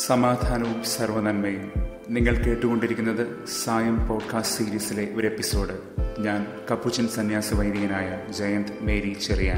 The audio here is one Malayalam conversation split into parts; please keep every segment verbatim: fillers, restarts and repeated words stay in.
സമാധാനവും സർവ്വനന്മയും. നിങ്ങൾ കേട്ടുകൊണ്ടിരിക്കുന്നത് സായം പോഡ്കാസ്റ്റ് സീരീസിലെ ഒരു എപ്പിസോഡ്. ഞാൻ കപ്പുച്ചൻ സന്യാസ വൈദികനായ ജയന്ത് മേരി ചെറിയാൻ.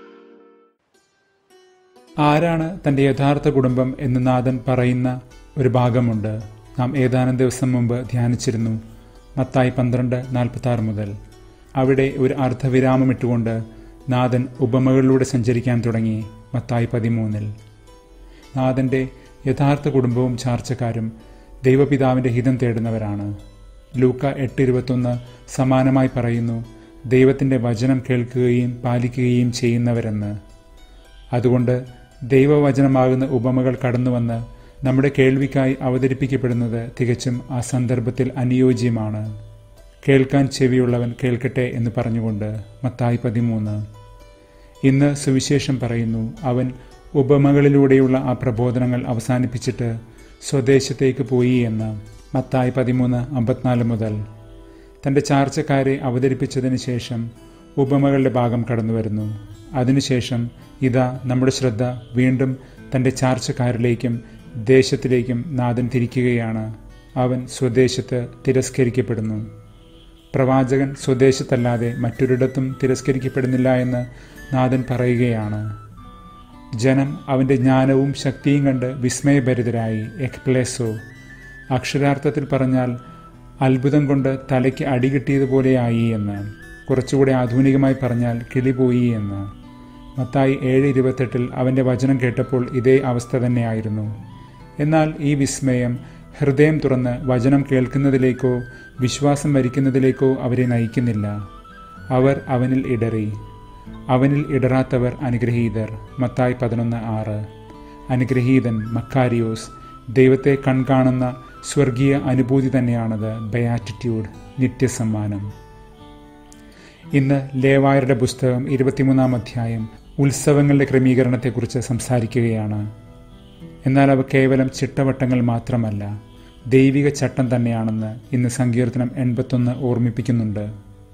ആരാണ് തൻ്റെ യഥാർത്ഥ കുടുംബം എന്ന് നാഥൻ പറയുന്ന ഒരു ഭാഗമുണ്ട്. നാം ഏതാനും ദിവസം മുമ്പ് ധ്യാനിച്ചിരുന്നു. മത്തായി പന്ത്രണ്ട് നാൽപ്പത്തി ആറ് മുതൽ. അവിടെ ഒരു അർദ്ധവിരാമം ഇട്ടുകൊണ്ട് നാഥൻ ഉപമകളിലൂടെ സഞ്ചരിക്കാൻ തുടങ്ങി. മത്തായി പതിമൂന്നിൽ നാഥൻ്റെ യഥാർത്ഥ കുടുംബവും ചാർച്ചക്കാരും ദൈവപിതാവിൻ്റെ ഹിതം തേടുന്നവരാണ്. ലൂക്ക എട്ട് ഇരുപത്തൊന്ന് സമാനമായി പറയുന്നു, ദൈവത്തിൻ്റെ വചനം കേൾക്കുകയും പാലിക്കുകയും ചെയ്യുന്നവരെന്ന്. അതുകൊണ്ട് ദൈവവചനമാകുന്ന ഉപമകൾ കടന്നുവന്ന് നമ്മുടെ കേൾവിക്കായി അവതരിപ്പിക്കപ്പെടുന്നത് തികച്ചും ആ സന്ദർഭത്തിൽ അനുയോജ്യമാണ്. കേൾക്കാൻ ചെവിയുള്ളവൻ കേൾക്കട്ടെ എന്ന് പറഞ്ഞുകൊണ്ട് മത്തായി പതിമൂന്ന്. ഇന്ന് സുവിശേഷം പറയുന്നു, അവൻ ഉപമകളിലൂടെയുള്ള ആ പ്രബോധനങ്ങൾ അവസാനിപ്പിച്ചിട്ട് സ്വദേശത്തേക്ക് പോയി എന്ന്. മത്തായി പതിമൂന്ന് അമ്പത്തിനാല് മുതൽ. തൻ്റെ ചാർച്ചക്കാരെ അവതരിപ്പിച്ചതിന് ശേഷം ഉപമകളുടെ ഭാഗം കടന്നു വരുന്നു. അതിനുശേഷം ഇതാ നമ്മുടെ ശ്രദ്ധ വീണ്ടും തൻ്റെ ചാർച്ചക്കാരിലേക്കും ദേശത്തിലേക്കും നാഥൻ തിരിക്കുകയാണ്. അവൻ സ്വദേശത്ത് തിരസ്കരിക്കപ്പെടുന്നു. പ്രവാചകൻ സ്വദേശത്തല്ലാതെ മറ്റൊരിടത്തും തിരസ്കരിക്കപ്പെടുന്നില്ല എന്ന് നാഥൻ പറയുകയാണ്. ജനം അവൻ്റെ ജ്ഞാനവും ശക്തിയും കണ്ട് വിസ്മയഭരിതരായി. എക്പ്ലേസോ, അക്ഷരാർത്ഥത്തിൽ പറഞ്ഞാൽ അത്ഭുതം കൊണ്ട് തലയ്ക്ക് അടി കിട്ടിയതുപോലെയായി എന്ന്. കുറച്ചുകൂടെ ആധുനികമായി പറഞ്ഞാൽ കിളിപോയി എന്ന്. മത്തായി ഏഴ് ഇരുപത്തെട്ടിൽ അവൻ്റെ വചനം കേട്ടപ്പോൾ ഇതേ അവസ്ഥ തന്നെയായിരുന്നു. എന്നാൽ ഈ വിസ്മയം ഹൃദയം തുറന്ന് വചനം കേൾക്കുന്നതിലേക്കോ വിശ്വാസം വരിക്കുന്നതിലേക്കോ അവരെ നയിക്കുന്നില്ല. അവർ അവനിൽ ഇടറി. അവനിൽ ഇടറാത്തവർ അനുഗ്രഹീതർ. മത്തായി പതിനൊന്ന് ആറ്. അനുഗ്രഹീതൻ മക്കാരിയോസ്, ദൈവത്തെ കൺകാണുന്ന സ്വർഗീയ അനുഭൂതി തന്നെയാണത്. ബയാറ്റിറ്റ്യൂഡ്, നിത്യസമ്മാനം. ഇന്ന് ലേവായരുടെ പുസ്തകം ഇരുപത്തിമൂന്നാം അധ്യായം ഉത്സവങ്ങളുടെ ക്രമീകരണത്തെക്കുറിച്ച് സംസാരിക്കുകയാണ്. എന്നാൽ അവ കേവലം ചിട്ടവട്ടങ്ങൾ മാത്രമല്ല, ദൈവിക ചട്ടം തന്നെയാണെന്ന് ഇന്ന് സങ്കീർത്തനം എൺപത്തൊന്ന് ഓർമ്മിപ്പിക്കുന്നുണ്ട്.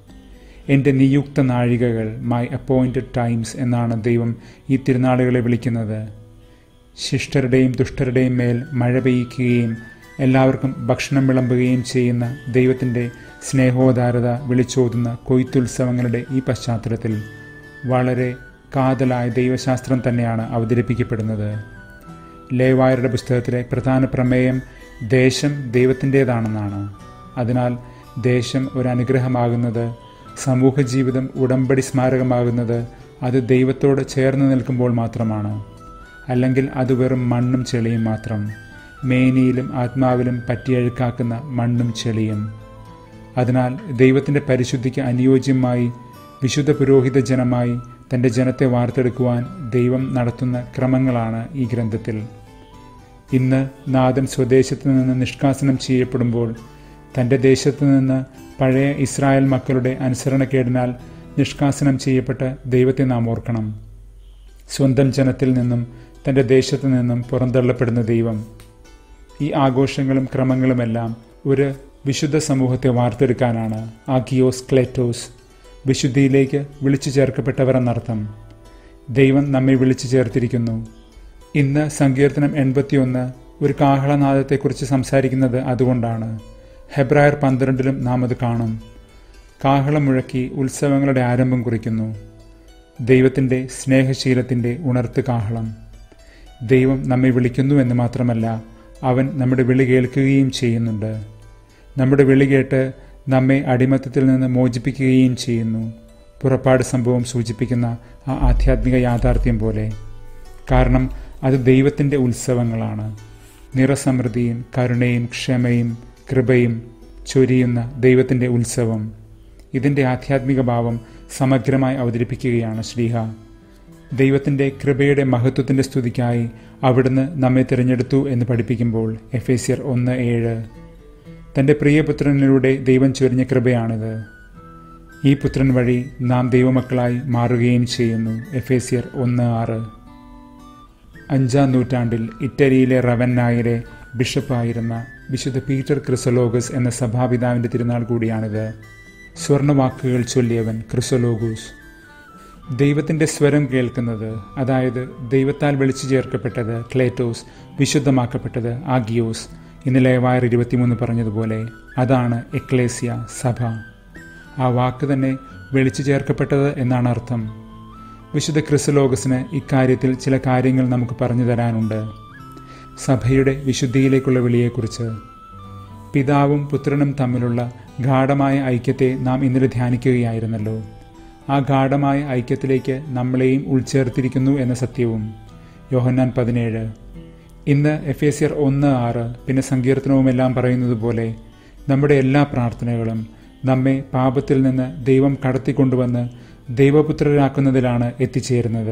എൻ്റെ നിയുക്ത നാഴികകൾ, മൈ അപ്പോയിൻറ്റഡ് ടൈംസ് എന്നാണ് ദൈവം ഈ തിരുനാളുകളെ വിളിക്കുന്നത്. ശിഷ്ടരുടെയും ദുഷ്ടരുടെയും മേൽ മഴ പെയ്യ്ക്കുകയും എല്ലാവർക്കും ഭക്ഷണം വിളമ്പുകയും ചെയ്യുന്ന ദൈവത്തിൻ്റെ സ്നേഹോദാരത വിളിച്ചോതുന്ന കൊയ്ത്തുത്സവങ്ങളുടെ ഈ പശ്ചാത്തലത്തിൽ വളരെ കാതലായ ദൈവശാസ്ത്രം തന്നെയാണ് അവതരിപ്പിക്കപ്പെടുന്നത്. ലേവായരുടെ പുസ്തകത്തിലെ പ്രധാന പ്രമേയം ദേശം ദൈവത്തിൻ്റേതാണെന്നാണ്. അതിനാൽ ദേശം ഒരു അനുഗ്രഹമാകുന്നത്, സമൂഹ ജീവിതം ഉടമ്പടി സ്മാരകമാകുന്നത് അത് ദൈവത്തോട് ചേർന്ന് നിൽക്കുമ്പോൾ മാത്രമാണ്. അല്ലെങ്കിൽ അത് വെറും മണ്ണും ചെളിയും മാത്രം, മേനിയിലും ആത്മാവിലും പറ്റിയഴുക്കാക്കുന്ന മണ്ണും ചെളിയും. അതിനാൽ ദൈവത്തിൻ്റെ പരിശുദ്ധിക്ക് അനുയോജ്യമായി വിശുദ്ധ പുരോഹിത ജനമായി തൻ്റെ ജനത്തെ വാർത്തെടുക്കുവാൻ ദൈവം നടത്തുന്ന ക്രമങ്ങളാണ് ഈ ഗ്രന്ഥത്തിൽ. ഇന്ന് നാഥൻ സ്വദേശത്ത് നിന്ന് നിഷ്കാസനം ചെയ്യപ്പെടുമ്പോൾ തൻ്റെ ദേശത്തു നിന്ന് പഴയ ഇസ്രായേൽ മക്കളുടെ അനുസരണക്കേടിനാൽ നിഷ്കാസനം ചെയ്യപ്പെട്ട ദൈവത്തെ നാം ഓർക്കണം. സ്വന്തം ജനത്തിൽ നിന്നും തൻ്റെ ദേശത്തു നിന്നും പുറന്തള്ളപ്പെടുന്ന ദൈവം. ഈ ആഘോഷങ്ങളും ക്രമങ്ങളുമെല്ലാം ഒരു വിശുദ്ധ സമൂഹത്തെ വാർത്തെടുക്കാനാണ്. ആഗിയോസ് ക്ലെറ്റോസ്, വിശുദ്ധിയിലേക്ക് വിളിച്ചു ചേർക്കപ്പെട്ടവർ എന്നർത്ഥം. ദൈവം നമ്മെ വിളിച്ചു ചേർത്തിരിക്കുന്നു. ഇന്ന് സങ്കീർത്തനം എൺപത്തിയൊന്ന് ഒരു കാഹളനാദത്തെക്കുറിച്ച് സംസാരിക്കുന്നത് അതുകൊണ്ടാണ്. ഹെബ്രായർ പന്ത്രണ്ടിലും നാം അത് കാണും. കാഹളം മുഴക്കി ഉത്സവങ്ങളുടെ ആരംഭം കുറിക്കുന്നു. ദൈവത്തിൻ്റെ സ്നേഹശീലത്തിൻ്റെ ഉണർത്ത് കാഹളം. ദൈവം നമ്മെ വിളിക്കുന്നു എന്ന് മാത്രമല്ല, അവൻ നമ്മുടെ വിളി കേൾക്കുകയും ചെയ്യുന്നുണ്ട്. നമ്മുടെ വിളി കേട്ട് നമ്മെ അടിമത്തത്തിൽ നിന്ന് മോചിപ്പിക്കുകയും ചെയ്യുന്നു. പുറപ്പാട് സംഭവം സൂചിപ്പിക്കുന്ന ആ ആധ്യാത്മിക യാഥാർത്ഥ്യം പോലെ. കാരണം അത് ദൈവത്തിൻ്റെ ഉത്സവങ്ങളാണ്. നിറസമൃദ്ധിയും കരുണയും ക്ഷമയും കൃപയും ചൊരിയുന്ന ദൈവത്തിൻ്റെ ഉത്സവം. ഇതിൻ്റെ ആധ്യാത്മിക ഭാവം സമഗ്രമായി അവതരിപ്പിക്കുകയാണ് ശ്ലീഹ. ദൈവത്തിൻ്റെ കൃപയുടെ മഹത്വത്തിൻ്റെ സ്തുതിക്കായി അവിടുന്ന് നമ്മെ തിരഞ്ഞെടുത്തു എന്ന് പഠിപ്പിക്കുമ്പോൾ എഫേസ്യർ ഒന്ന് ഏഴ്. തൻ്റെ പ്രിയപുത്രനിലൂടെ ദൈവം ചൊരിഞ്ഞ കൃപയാണിത്. ഈ പുത്രൻ വഴി നാം ദൈവമക്കളായി മാറുകയും ചെയ്യുന്നു. എഫേസ്യർ ഒന്ന് ആറ്. അഞ്ചാം നൂറ്റാണ്ടിൽ ഇറ്റലിയിലെ റവന്നായിലെ ബിഷപ്പായിരുന്ന വിശുദ്ധ പീറ്റർ ക്രിസലോഗസ് എന്ന സഭാപിതാവിൻ്റെ തിരുനാൾ കൂടിയാണിത്. സ്വർണവാക്കുകൾ ചൊല്ലിയവൻ ക്രിസലോഗൂസ്. ദൈവത്തിൻ്റെ സ്വരം കേൾക്കുന്നത്, അതായത് ദൈവത്താൽ വിളിച്ചു ചേർക്കപ്പെട്ടത് ക്ലേറ്റോസ്, വിശുദ്ധമാക്കപ്പെട്ടത് ആഗിയോസ്, ഇന്ന് ലേവായർ ഇരുപത്തിമൂന്ന് പറഞ്ഞതുപോലെ അതാണ് എക്ലേസിയ, സഭ. ആ വാക്ക് തന്നെ വിളിച്ചു ചേർക്കപ്പെട്ടത് എന്നാണ് അർത്ഥം. വിശുദ്ധ ക്രിസ്തുലോഗസിന് ഇക്കാര്യത്തിൽ ചില കാര്യങ്ങൾ നമുക്ക് പറഞ്ഞു തരാനുണ്ട്. സഭയുടെ വിശുദ്ധിയിലേക്കുള്ള വിളിയെക്കുറിച്ച്. പിതാവും പുത്രനും തമ്മിലുള്ള ഗാഢമായ ഐക്യത്തെ നാം ഇന്നലെ ധ്യാനിക്കുകയായിരുന്നല്ലോ. ആ ഗാഢമായ ഐക്യത്തിലേക്ക് നമ്മളെയും ഉൾച്ചേർത്തിരിക്കുന്നു എന്ന സത്യവും. യോഹന്നാൻ പതിനേഴ്. ഇന്ന് എഫേസ്യർ ഒന്ന് ആറ് പിന്നെ സങ്കീർത്തനവുമെല്ലാം പറയുന്നത് പോലെ നമ്മുടെ എല്ലാ പ്രാർത്ഥനകളും നമ്മെ പാപത്തിൽ നിന്ന് ദൈവം കടത്തിക്കൊണ്ടുവന്ന് ദൈവപുത്രരാക്കുന്നതിലാണ് എത്തിച്ചേരുന്നത്.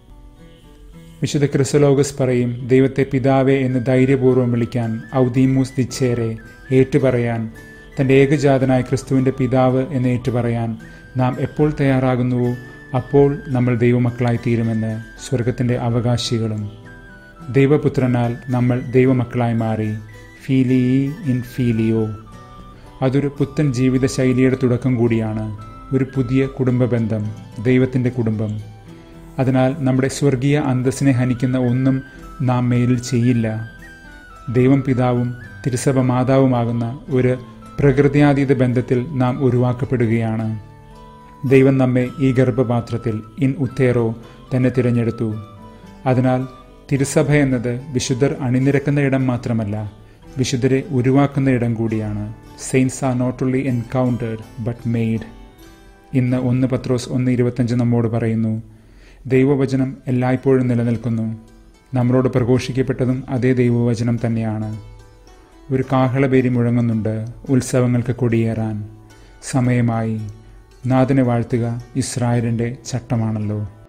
വിശുദ്ധ ക്രിസ്തുലോഗസ് പറയും, ദൈവത്തെ പിതാവേ എന്ന് ധൈര്യപൂർവ്വം വിളിക്കാൻ, ഔദീമൂസ് ദിച്ചേരെ, ഏറ്റുപറയാൻ, തൻ്റെ ഏകജാതനായ ക്രിസ്തുവിൻ്റെ പിതാവ് എന്ന് ഏറ്റുപറയാൻ നാം എപ്പോൾ തയ്യാറാകുന്നുവോ അപ്പോൾ നമ്മൾ ദൈവമക്കളായി തീരുമെന്ന്. സ്വർഗത്തിൻ്റെ അവകാശികളും. ദൈവപുത്രനാൽ നമ്മൾ ദൈവമക്കളായി മാറി. ഫീലിയി ഇൻ ഫീലിയോ. അതൊരു പുത്തൻ ജീവിതശൈലിയുടെ തുടക്കം കൂടിയാണ്. ഒരു പുതിയ കുടുംബ ബന്ധം, ദൈവത്തിൻ്റെ കുടുംബം. അതിനാൽ നമ്മുടെ സ്വർഗീയ അന്തസ്സിനെ ഹനിക്കുന്ന ഒന്നും നാം മേലിൽ ചെയ്യില്ല. ദൈവം പിതാവും തിരുസഭ മാതാവുമാകുന്ന ഒരു പ്രകൃത്യാതീത ബന്ധത്തിൽ നാം ഉരുവാക്കപ്പെടുകയാണ്. ദൈവം നമ്മെ ഈ ഗർഭപാത്രത്തിൽ ഇൻ ഉത്തേറോ തന്നെ തിരഞ്ഞെടുത്തു. അതിനാൽ തിരുസഭ എന്നത് വിശുദ്ധർ അണിനിരക്കുന്ന ഇടം മാത്രമല്ല, വിശുദ്ധരെ ഉരുവാക്കുന്ന ഇടം കൂടിയാണ്. Saints are not only encountered but made. ഇന്ന് ഒന്ന് പത്രോസ് ഒന്ന് ഇരുപത്തഞ്ച് നമ്മോട് പറയുന്നു, ദൈവവചനം എല്ലായ്പ്പോഴും നിലനിൽക്കുന്നു. നമ്മളോട് പ്രഘോഷിക്കപ്പെട്ടതും അതേ ദൈവവചനം തന്നെയാണ്. ഒരു കാഹളബേരി മുഴങ്ങുന്നുണ്ട്, ഉത്സവങ്ങൾക്ക് കൊടിയേറാൻ സമയമായി. നാഥനെ വാഴ്ത്തുക ഇസ്രായേലിൻ്റെ ചട്ടമാണല്ലോ.